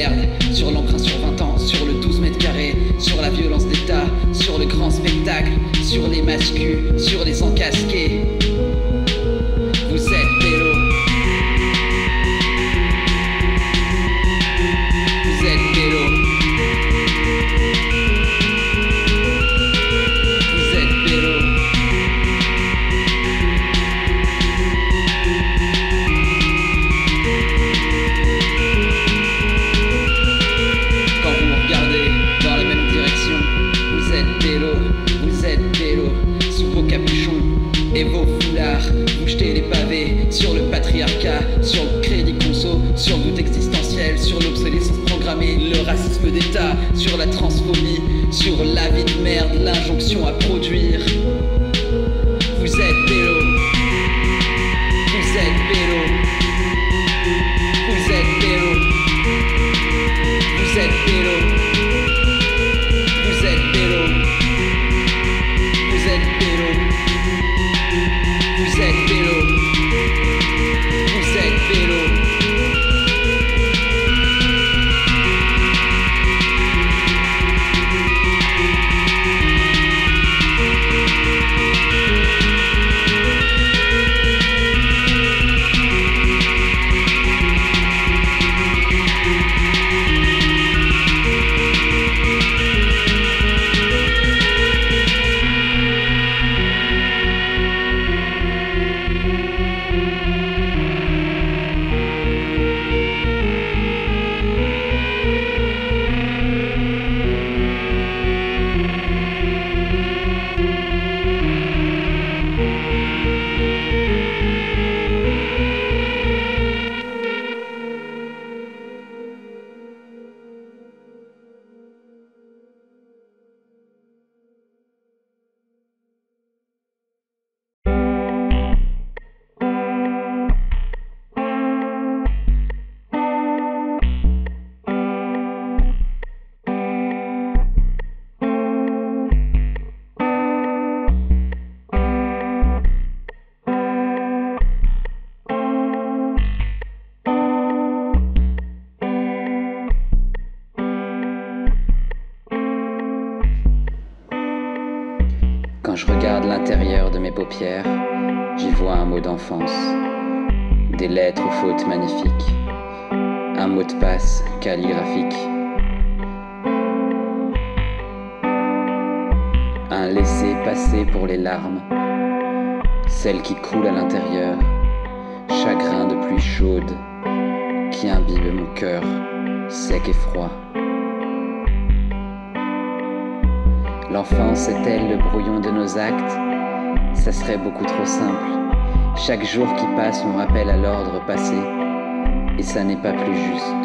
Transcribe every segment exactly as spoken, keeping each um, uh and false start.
merde, sur l'emprunt sur vingt ans, sur le douze mètres carrés, sur la violence d'État, sur le grand spectacle, sur les mascus, sur les encasqués. Vous êtes vélo. Vous êtes vélo. Vous êtes vélo. Quand vous me regardez dans la même direction, vous êtes vélo, vous êtes vélo. Sous vos capuchons et vos foulards, vous jetez les pavés sur le patriarcat, sur le crédit conso, sur le doute existentiel, sur l'obsolescence programmée, le racisme d'État, sur la transphobie, sur la vie de merde, l'injonction à produire. Vous êtes vélo. Vous êtes vélo. Vous êtes vélo. Vous êtes vélo. Vous êtes vélo. Vous êtes vélo. Vous êtes vélo. Vous êtes vélo. Quand je regarde l'intérieur de mes paupières, j'y vois un mot d'enfance, des lettres aux fautes magnifiques, un mot de passe calligraphique, un laisser-passer pour les larmes, celles qui coulent à l'intérieur, chagrin de pluie chaude qui imbibe mon cœur sec et froid. L'enfance est-elle le brouillon de nos actes? Ça serait beaucoup trop simple. Chaque jour qui passe me rappelle à l'ordre passé, et ça n'est pas plus juste.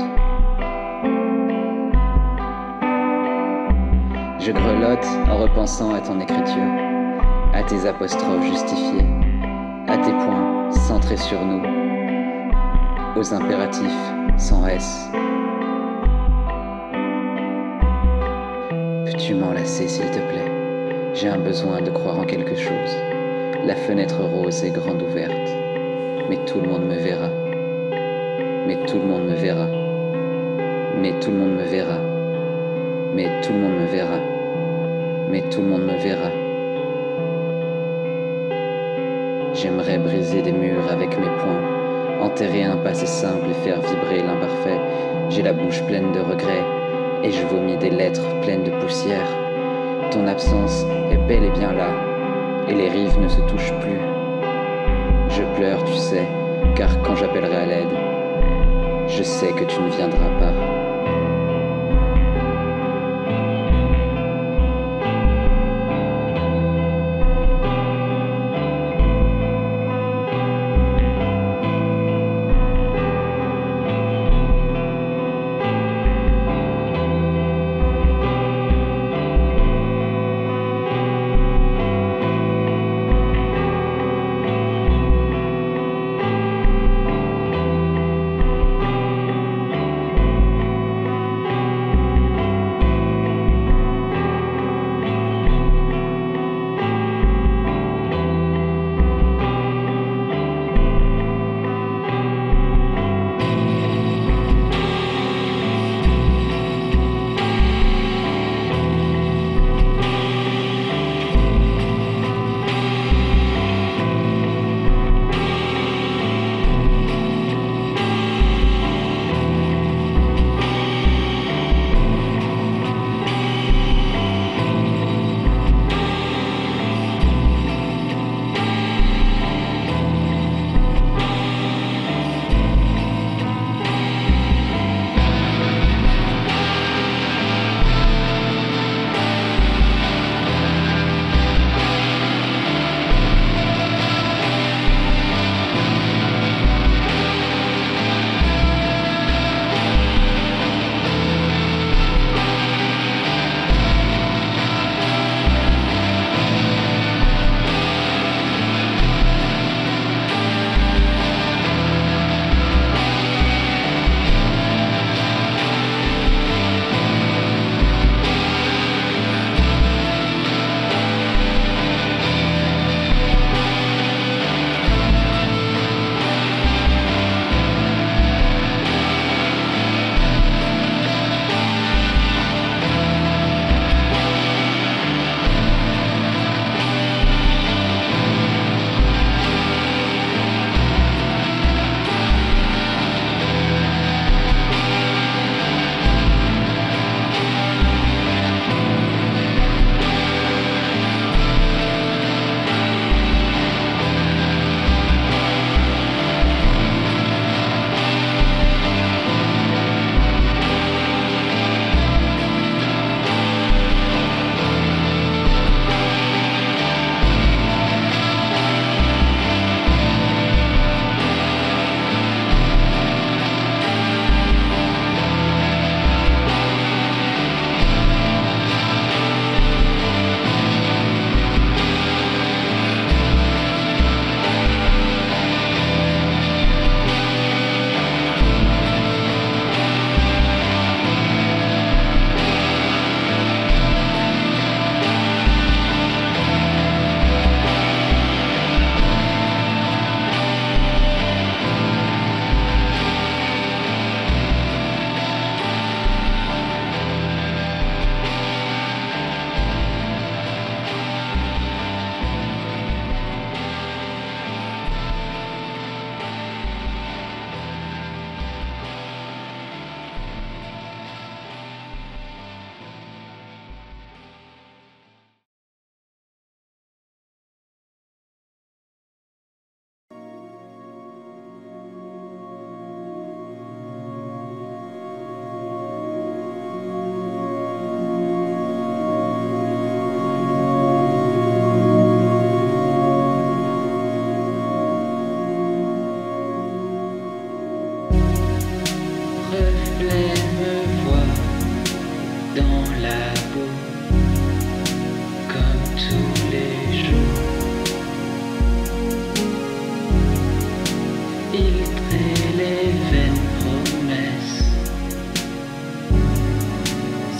Je grelotte en repensant à ton écriture, à tes apostrophes justifiées, à tes points centrés sur nous, aux impératifs sans S. Peux-tu m'enlacer s'il te plaît? J'ai un besoin de croire en quelque chose. La fenêtre rose est grande ouverte, mais tout le monde me verra. Mais tout le monde me verra. Mais tout le monde me verra. Mais tout le monde me verra. Mais tout le monde me verra. J'aimerais briser des murs avec mes poings, enterrer un passé simple et faire vibrer l'imparfait. J'ai la bouche pleine de regrets, et je vomis des lettres pleines de poussière. Ton absence est bel et bien là, et les rives ne se touchent plus. Je pleure, tu sais, car quand j'appellerai à l'aide, je sais que tu ne viendras pas.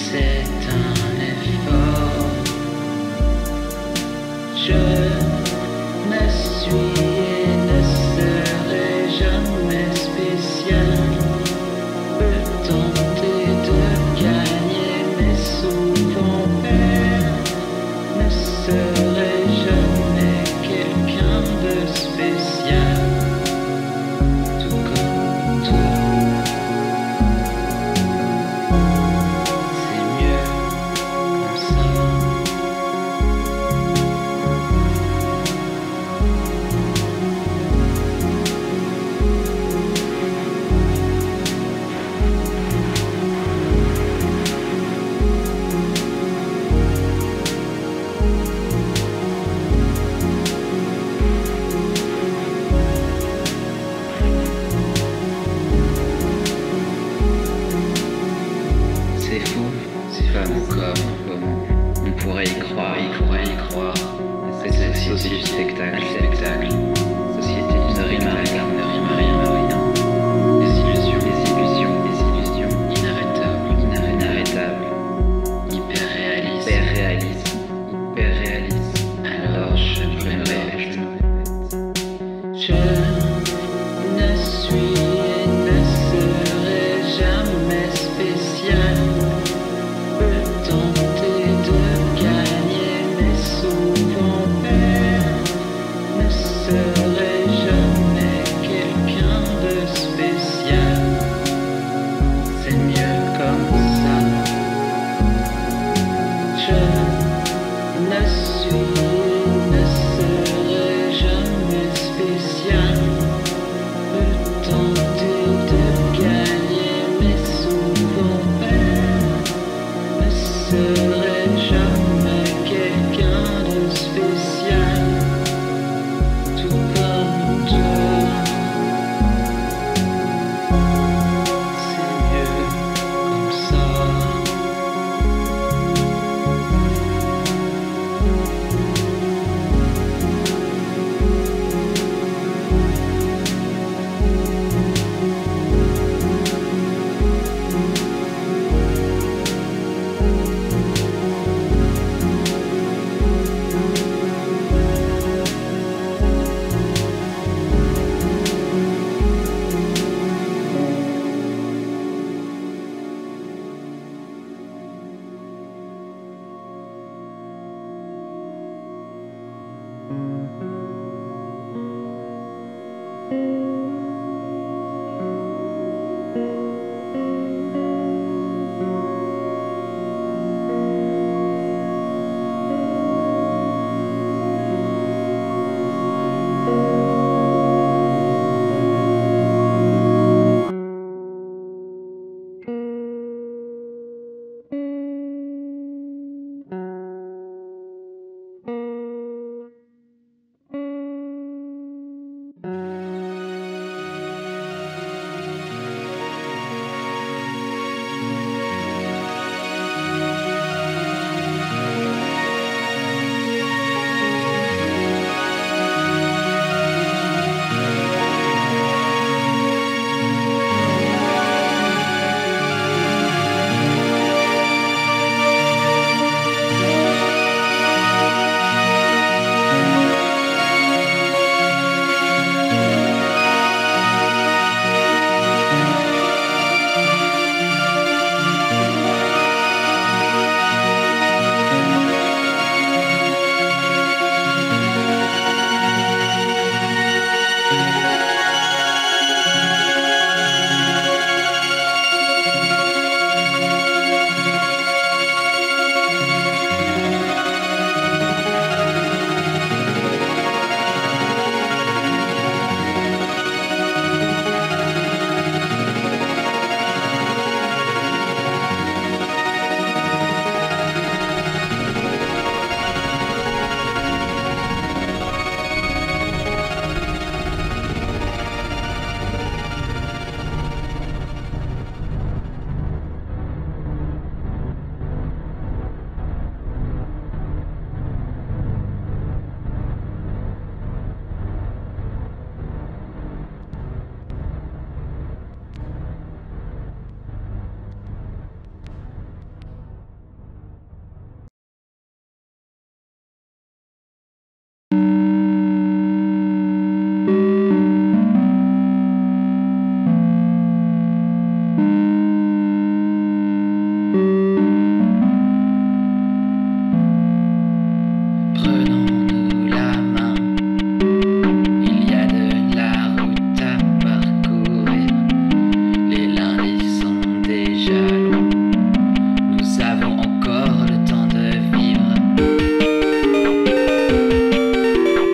c'est un effort. Je ne suis et ne serai jamais spécial. Peux tenter de gagner, mais souvent perdre. Ne serai jamais quelqu'un de spécial. Tout comme toi. C'est mieux comme ça. C'est fou, c'est fou comme, comment on pourrait y croire, y pourrait y croire. Cette société du spectacle, spectacle, société du ne rime à rien, ne rime à rien, rien. Des illusions, des illusions, des illusions, inarrêtables, inarrêtables, hyper réalistes, hyper réalistes, hyper réalistes. Alors je me répète, je me répète. Je ne suis et ne serai jamais spécial. Peux tenter de gagner, mais souvent perdre. Ne serai jamais quelqu'un de spécial. C'est mieux comme ça. Je ne suis et ne serai jamais spécial. Peux tenter de gagner, mais souvent perdre. Ne serai jamais quelqu'un de spécial. Tout comme toi. C'est mieux comme ça. Prenons-nous la main, il y a de la route à parcourir. Les lundis sont déjà longs, nous avons encore le temps de vivre.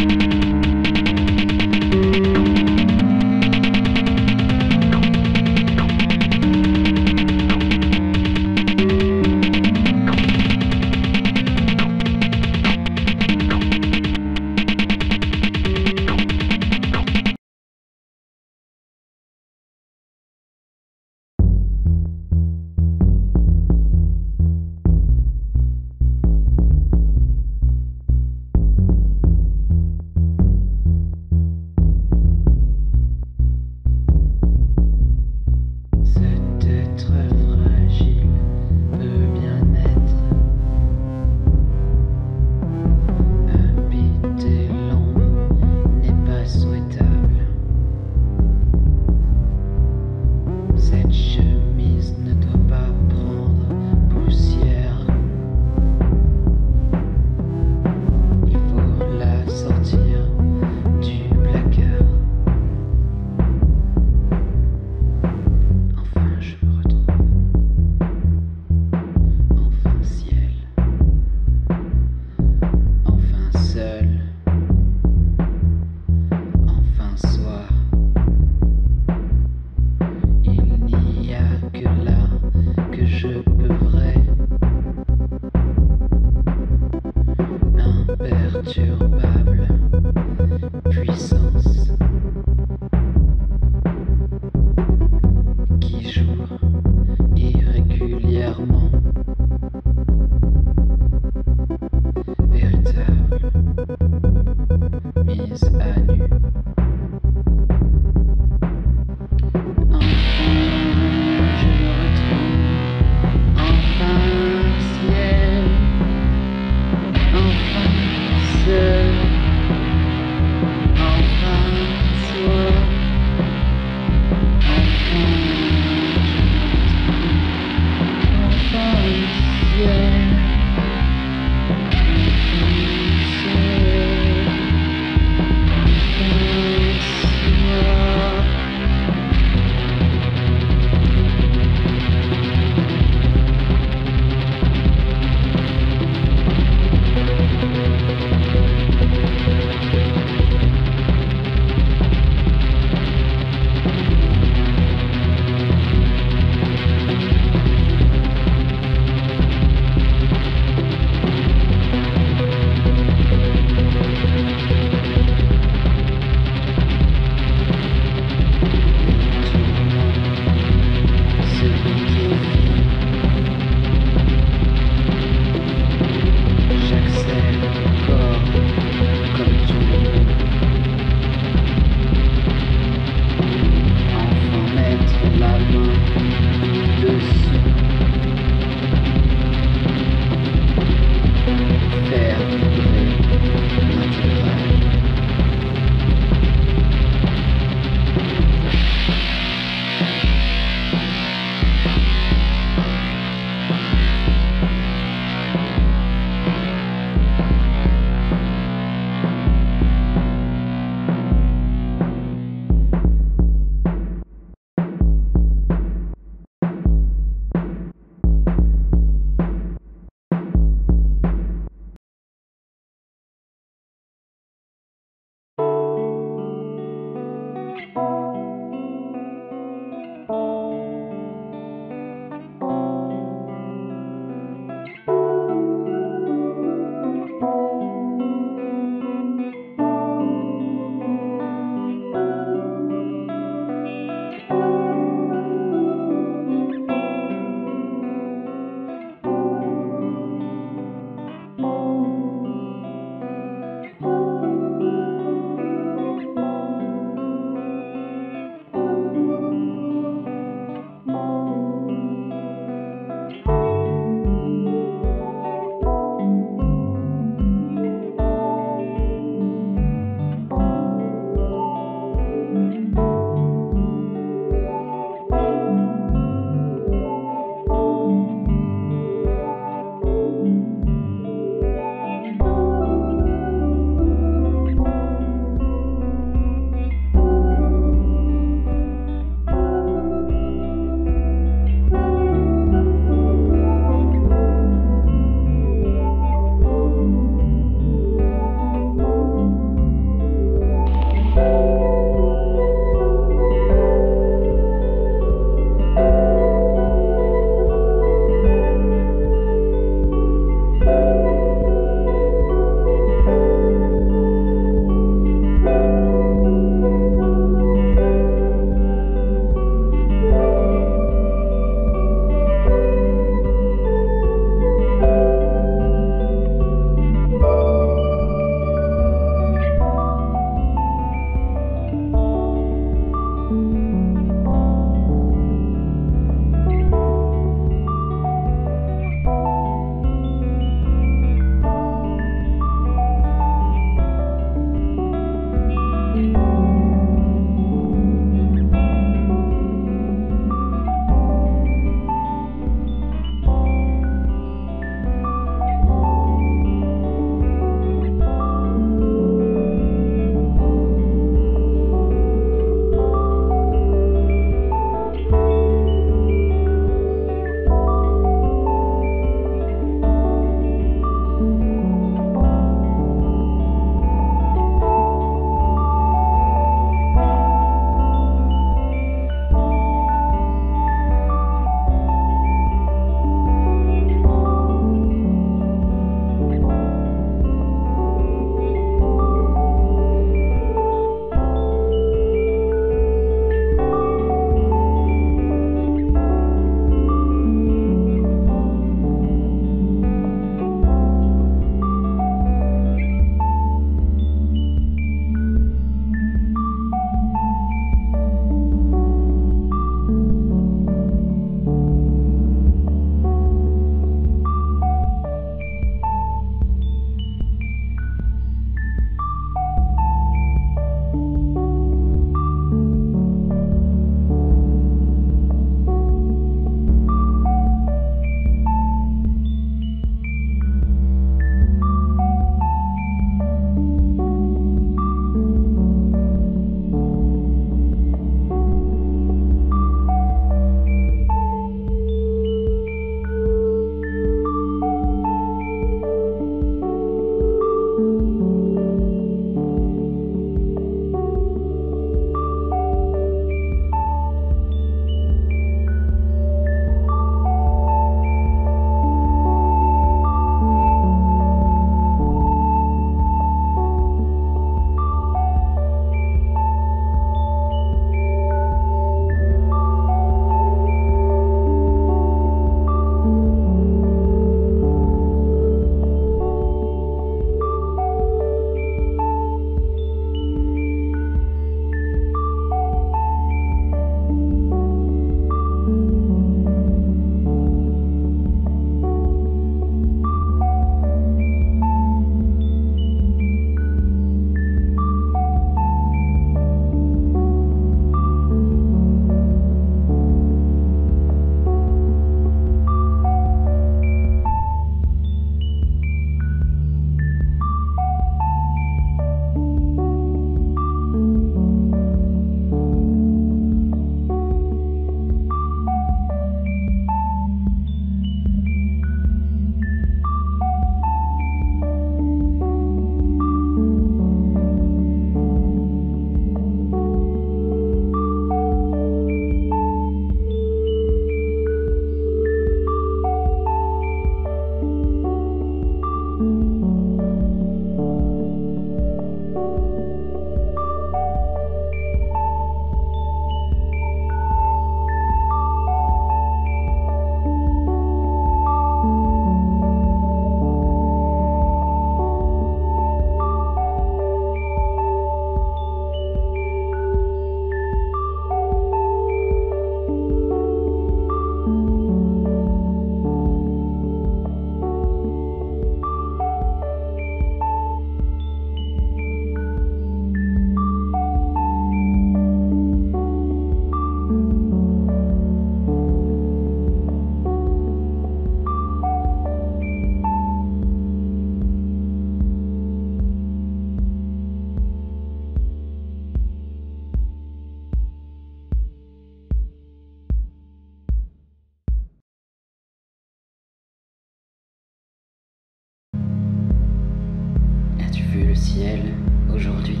ciel aujourd'hui.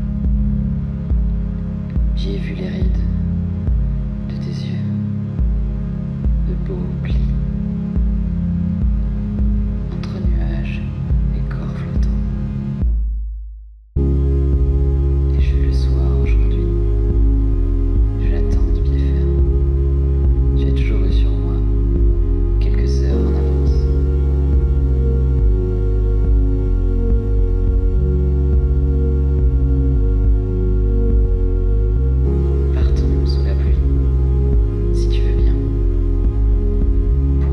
J'y ai vu les rides de tes yeux, de beaux plis, entre nuages et corps flottants. Et j'ai vu le soir aujourd'hui. Je l'attends de pied ferme. Tu as toujours eu sur moi quelques heures en avance. Partons sous la pluie, si tu veux bien, pour